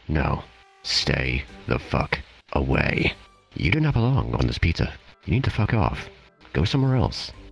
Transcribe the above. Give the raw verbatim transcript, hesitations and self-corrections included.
No. Stay the fuck away. You do not belong on this pizza. You need to fuck off. Go somewhere else.